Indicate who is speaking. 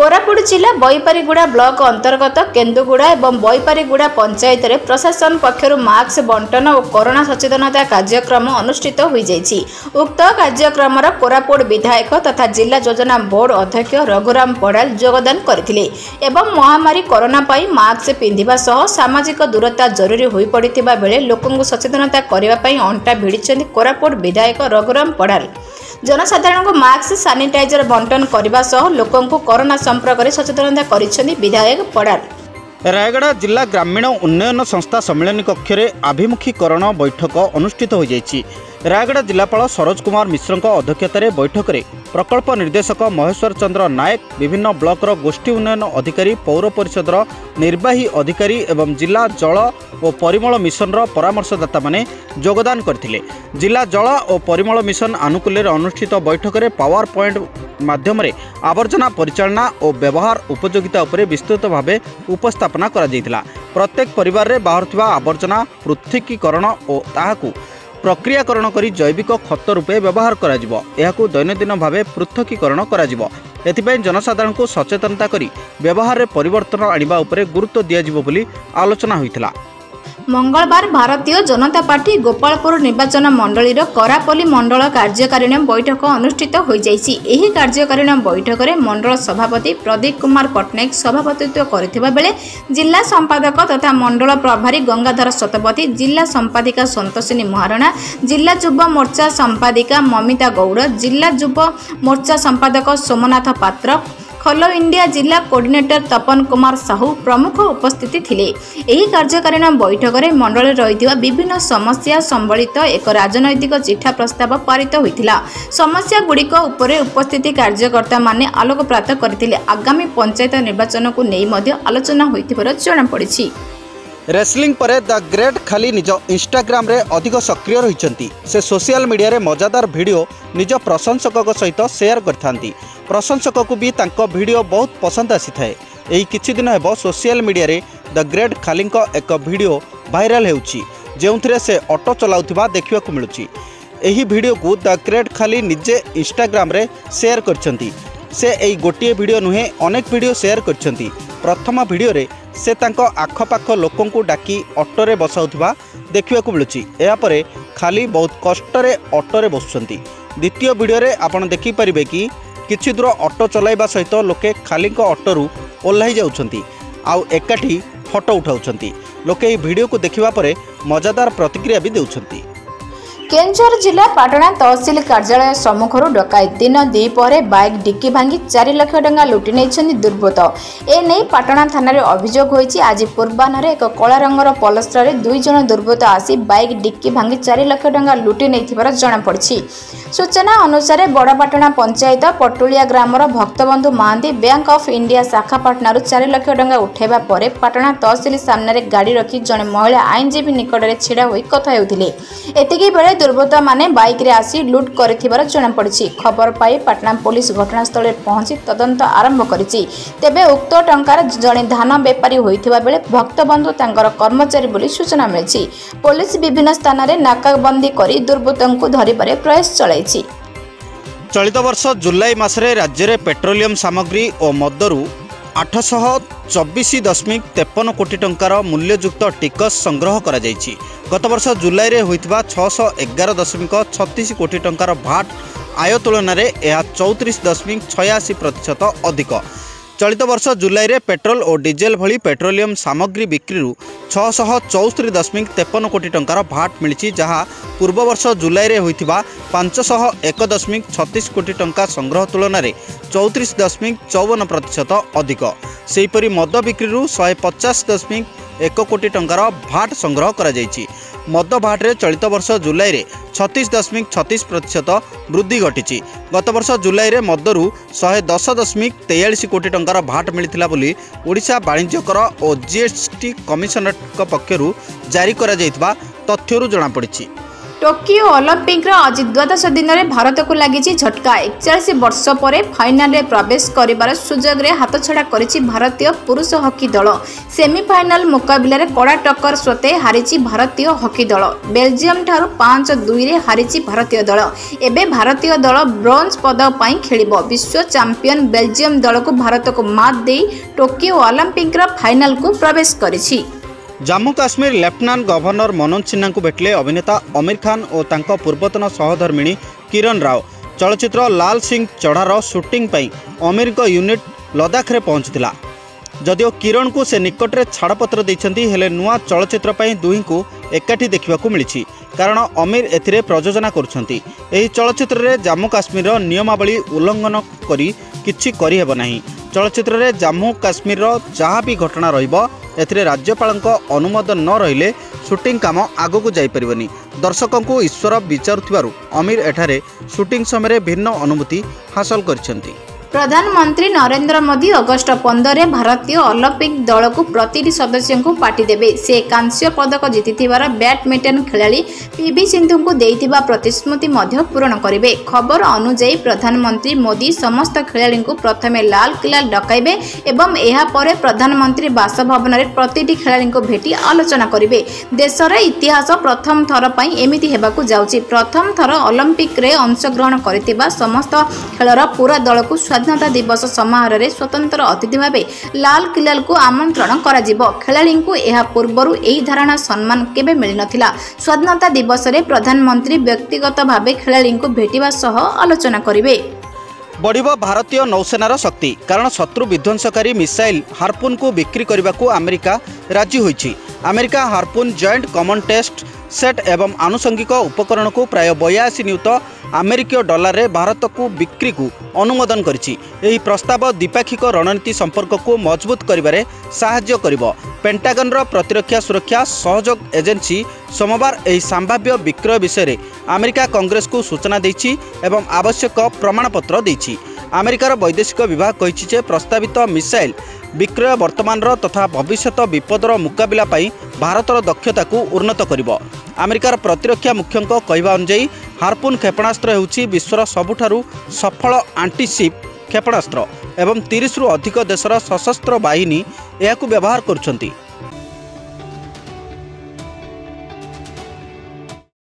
Speaker 1: कोरापुट जिला बैपारीगुड़ा ब्लॉक अंतर्गत केन्दुगुड़ा और बैपारीगुड़ा पंचायत रे प्रशासन पक्षर मास्क बंटन और कोरोना सचेतनता कार्यक्रम अनुष्ठित हो जाइछि। उक्त कार्यक्रम कोरापुट विधायक तथा जिला योजना बोर्ड अध्यक्ष रघुराम पड़ाल योगदान करथिले एवं महामारी कोरोना पाई मास्क पिंधिबा सह सामाजिक दूरता जरूरी होई पड़िथिबा बेले लोकंकु सचेतनता करिबा पई अंटा भिड़िछन्ति कोरापुट विधायक रघुराम पड़ाल। जनसाधारण को मास्क सानिटाइजर बंटन करने सह लोकंकु कोरोना संपर्क में सचेतनता करिसेंति विधायक पड़ाल।
Speaker 2: रायगढ़ जिला ग्रामीण उन्नयन संस्था सम्मेलन कक्ष में आभिमुखीकरण बैठक अनुष्ठित हो जाइछि। रायगढ़ जिलापाल सरोज कुमार मिश्र अध्यक्षतार बैठक में प्रकल्प निर्देशक महेश्वर चंद्र नायक, विभिन्न ब्लॉकर गोष्ठी उन्नयन अधिकारी, पौर परिषद निर्वाही अधिकारी एवं जिला जल और परिमल मिशन परामर्शदाता माने योगदान करथिले। जिला जल और परिमल मिशन आनुकूल्य अनुष्ठित बैठक में पावर पॉइंट माध्यम आवर्जना परिचालना और व्यवहार उपयोगिता उपरे विस्तृत भाव उपस्थापना करा जायतिला। प्रत्येक परिवार रे बाहर आवर्जना पृथकीकरण और ताहाकू प्रक्रियाकरण करी जैविक खत रूपे व्यवहार करा जिवो। एहाकू दैनंदिन भावे पृथकीकरण करा जिवो। एथिपई जनसाधारण को सचेतनता करी व्यवहार रे परिवर्तन आनिबा उपरे गुरुत्व दिया जिवो बोली आलोचना होइतिला।
Speaker 1: मंगलवार भारतीय जनता पार्टी गोपालपुर निर्वाचन मंडलीर करापल्ली मंडल कार्यकारिणी बैठक अनुष्ठित हो जाइछि। एही कार्यकारिणी बैठक में मंडल सभापति प्रदीप कुमार पट्टनायक सभापतित्व करथिबा बेले जिला संपादक तथा मंडल प्रभारी गंगाधर शतपथी, जिला संपादिका संतोषिनी महाराणा, जिला युवा मोर्चा संपादिका ममिता गौड़, जिला युवा मोर्चा संपादक सोमनाथ पात्र, खलो इंडिया जिला कोऑर्डिनेटर तपन कुमार साहू प्रमुख उपस्थिति थिले। एही कार्यकारिणी बैठक में मंडल रही विभिन्न समस्या संबलित एक राजनैतिक चिठा प्रस्ताव पारित होइतिला। समस्या गुड़िक उपरे उपस्थिति कार्यकर्ता माने आलोकपात करथिले। आगामी पंचायत निर्वाचन को नहीं मध्य आलोचना होइतिबार जणा पड़िछि।
Speaker 2: रेसलिंग परे द ग्रेट खाली निज इंस्टाग्राम रे अधिक सक्रिय रहिचंती। से सोशल मीडिया रे मजादार वीडियो निज प्रशंसक सहित शेयर करथांती। प्रशंसक को भी तांको वीडियो बहुत पसंद आसी थाए। एही किछि दिन हेबो सोशल मीडिया रे द ग्रेट खाली एक वीडियो वायरल हेउची, जेउथिरे से ऑटो चलाउथिबा देखिबाकू मिलुची। एही वीडियो को द ग्रेट खाली निजे इंस्टाग्राम रे शेयर करछंती। से एही गोटिए वीडियो नुहे अनेक वीडियो शेयर करछंती। प्रथम वीडियो रे से तांको आखपाख लोकं को डाकी ऑटो रे बसाउथिबा देखिबाकू मिलुची। एहा परे खाली बहुत कष्ट रे ऑटो रे बसुछंती। द्वितीय वीडियो रे आपण देखि परिबे कि किछि दूर ऑटो चलाइबा सहित लोके खाली ऑटोरू ओल्लाई जाउछंती आउ एकाठी फोटो उठाउछंती। लोके एही वीडियो को देखिबा परे मजादार प्रतिक्रिया भी देउछंती।
Speaker 1: केन्दुझर जिला पाटना तहसिल कार्यालय सम्मुखर डकायत दिन द्विपहरे बाइक डिक्की भांगी 4 लाख टंका लुटि नहीं दुर्बृत्त। एने पाटना थाना अभियोग होइछि। आज पूर्वाह्न एक कला रंगर पलसर 2 जन दुर्बृत्त आसी बाइक डिक्की भांगी 4 लाख टंका लुटि नहीं जना पड़ी। सूचना अनुसार बड़पाटना पंचायत पटुलिया ग्रामर Bhaktabandhu Mohanty bank of India शाखा पाटना 4 लाख टंका उठाइबा परे पाटना तहसिल सामने गाड़ी रखी जड़े महिला आईनजीवी निकट में छिड़ा होई कथा हेउथिले। एतिकी बेले दुर्बृत्त माने बाइक रे आसी लुट करथिबार जଣା पड़िछि। खबर पाई पाटना पुलिस घटनास्थल में पहुंची तदंत आरंभ करिछि। तेबे उक्त टंकार जणे धान बेपारी होइथिबा बेले भक्तबंधु तांकर कर्मचारी बोली सूचना मिलिछि। पुलिस विभिन्न स्थान रे नाकाबंदी करी दुर्बृत्तंकु धरिबारे प्रयास चलाइछि।
Speaker 2: चलित वर्ष जुलाई मासरे राज्य में पेट्रोलियम सामग्री और मदरू 824.53 कोटी टंकार मूल्ययुक्त टिकस संग्रह करा जाइछि। गत वर्ष जुलाई रे होइतबा 611.36 कोटी टंकार भाट आय तुलन में यह 34.86% अधिक। चलित वर्ष जुलाई रे पेट्रोल और डीजेल भली पेट्रोलियम सामग्री बिक्री 664.53 कोटी टंकार भाट मिली, जहाँ पूर्व वर्ष जुलाई रे होइतिबा 501.36 कोटी टंका संग्रह तुलन में 34.54% अधिक। सेहीपरि मद बिक्री 150.1 कोटी टंकार भाट संग्रह करा जाइछि। मद भाट रे चलित वर्ष जुलाई रे 36.36% वृद्धि घटी। गत वर्ष जुलाई रे मदरू 110.43 कोटी टंकार भाट मिलिथिला बोली ओडिशा वाणिज्य कर और जीएसटी कमिशनरेट पक्षरु जारी करा जाइतबा तथ्यरु जଣା पड़िछि।
Speaker 1: टोकियो ओलंपिक आज द्वादश दिन में भारत को लगी झटका 41 वर्ष पर फाइनाल में प्रवेश कर सुजोग हाथ छड़ा कर भारतीय पुरुष हॉकी दल। सेमिफाइनाल मुकाबला कड़ा टक्कर सत्वे हारी भारतीय हॉकी दल। बेल्जियम ठारू 5-2 हारी भारतीय दल। एबे भारतीय दल ब्रोंज पदक पर खेल। विश्व चैंपियन बेल्जियम दल को भारत को मात दे टोकियो ओलंपिक फाइनाल को प्रवेश करिछि।
Speaker 2: जम्मू काश्मीर लेफ्टिनेंट गवर्नर मनोज सिन्हा को भेटले अभिनेता आमिर खान और तांको पूर्वतन सहधर्मिणी किरण राव। चलचित्र लाल सिंह चढ़ार शूटिंग पई आमिर को यूनिट लद्दाख रे पहुंचथिला। जदिओ किरण को से निकटरे छाड़पत्र देइछंती हेले नुआ चलचित्र पई दुही को एकाठी देखा मिली कारण आमिर एथिरे प्रयोजना करुछंती। एही चलचित्र रे जम्मू काश्मीर नियमावली उल्लंघन करी किछि करि हेबो नाही। चलचित्र रे जम्मू काश्मीर जहाँ भी घटना रहिबो एथिरे राज्यपाल अनुमोदन न रहिले शूटिंग काम आगो को जाई परिबनी। दर्शकों को ईश्वर विचारुथिबारु आमिर एठारे शूटिंग समय भिन्न अनुभूति हासिल करिसेंती।
Speaker 1: प्रधानमंत्री नरेंद्र मोदी अगस्ट 15 भारतीय ओलंपिक दल को प्रति सदस्य को पार्टी देवे। से कांस्य पदक जीतिथिबार बैडमिंटन खिलाड़ी पीवी सिंधु को देइथिबा प्रतिश्रुति मध्य पूरण करिवे। खबर अनुसार प्रधानमंत्री मोदी समस्त खिलाड़ी को प्रथमे लाल किला डकाइबे एवं एहा परे प्रधानमंत्री बासभवन में प्रति खिलाड़ी को भेटी आलोचना करिवे। देशर इतिहास प्रथम थर पई एमिति हेबाकू जाउची। प्रथम थर ओलंपिक रे अंशग्रहण करितिबा समस्त खेलर पूरा दल को स्वाधीनता दिवस समारोह में स्वतंत्र अतिथि भाव लाल किला को आमंत्रण करा। खेलाड़ी को यह पूर्व यही धारणा सम्मान केबे मिल नथिला। स्वाधीनता दिवस में प्रधानमंत्री व्यक्तिगत भाव खेलाड़ी को भेटिबा सह आलोचना करिवे।
Speaker 2: बढ़िबो भारतीय नौसेनार शक्ति कारण शत्रु विध्वंसकारी मिसाइल हार्पून को बिक्री करने को अमेरिका राजी होइछि। America harpoon joint common test set एवं आनुषंगिक उपकरण को प्राय 82 नियुत अमेरिकीय डॉलर रे भारत को बिक्री को अनुमोदन करिछि। एही प्रस्ताव द्विपाक्षिक रणनीति संपर्क को मजबूत करिबारे साहाय्य करिबो। पेंटागन रो प्रतिरक्षा सुरक्षा सहयोग एजेंसी सोमवार एही संभाव्य विक्रय विषय रे अमेरिका कांग्रेस को सूचना दैछि एवं आवश्यक प्रमाणपत्र दैछि। अमेरिकार वैदेशिक विभाग कहिछि जे प्रस्तावित मिसाइल विक्रय वर्तमान तथा भविष्यत विपदर मुकाबला पाई भारतर दक्षता को उन्नत करिबो। अमेरिकार प्रतिरक्षा मुख्यଙ୍କ कहवा अनुसार हार्पून क्षेपणास्त्र हेउछि विश्वर सबुठारु सफल आंटीशिप क्षेपणास्त्र एवं 30 रु अधिक देशर सशस्त्र बाहिनी एहाकु व्यवहार करुछंती।